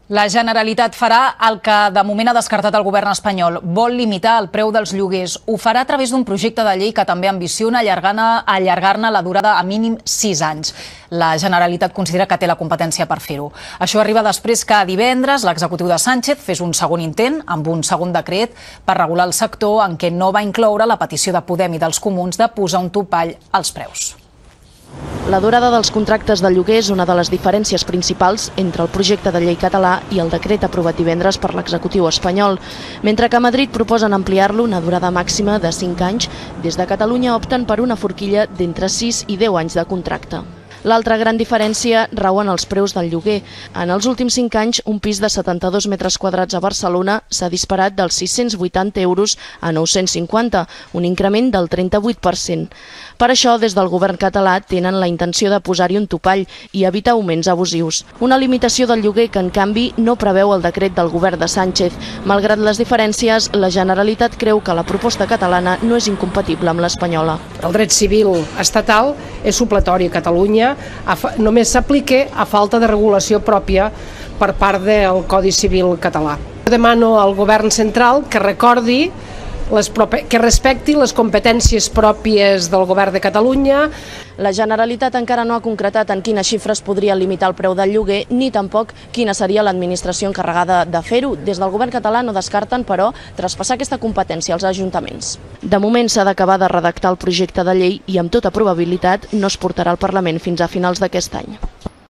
La Generalitat farà el que de moment ha descartat el govern espanyol. Vol limitar el preu dels lloguers. Ho farà a través d'un projecte de llei que també ambiciona allargar-ne la durada a mínim 6 anys. La Generalitat considera que té la competència per fer-ho. Això arriba després que divendres l'executiu de Sánchez fes un segon intent amb un segon decret per regular el sector en què no va incloure la petició de Podem i dels Comuns de posar un topall als preus. La durada dels contractes de lloguer és una de les diferències principals entre el projecte de llei català i el decret aprovat divendres per l'executiu espanyol. Mentre que a Madrid proposen ampliar-lo una durada màxima de 5 anys, des de Catalunya opten per una forquilla d'entre 6 i 10 anys de contracte. L'altra gran diferència rau en els preus del lloguer. En els últims 5 anys, un pis de 72 metres quadrats a Barcelona s'ha disparat dels 680 euros a 950, un increment del 38%. Per això, des del govern català tenen la intenció de posar-hi un topall i evitar augments abusius. Una limitació del lloguer que, en canvi, no preveu el decret del govern de Sánchez. Malgrat les diferències, la Generalitat creu que la proposta catalana no és incompatible amb l'espanyola. El dret civil estatal és supletori a Catalunya, només s'aplica a falta de regulació pròpia per part del Codi Civil català. Demano al govern central que recordi que respecti les competències pròpies del govern de Catalunya. La Generalitat encara no ha concretat en quines xifres podria limitar el preu del lloguer, ni tampoc quina seria l'administració encarregada de fer-ho. Des del govern català no descarten, però, traspassar aquesta competència als ajuntaments. De moment s'ha d'acabar de redactar el projecte de llei i amb tota probabilitat no es portarà al Parlament fins a finals d'aquest any.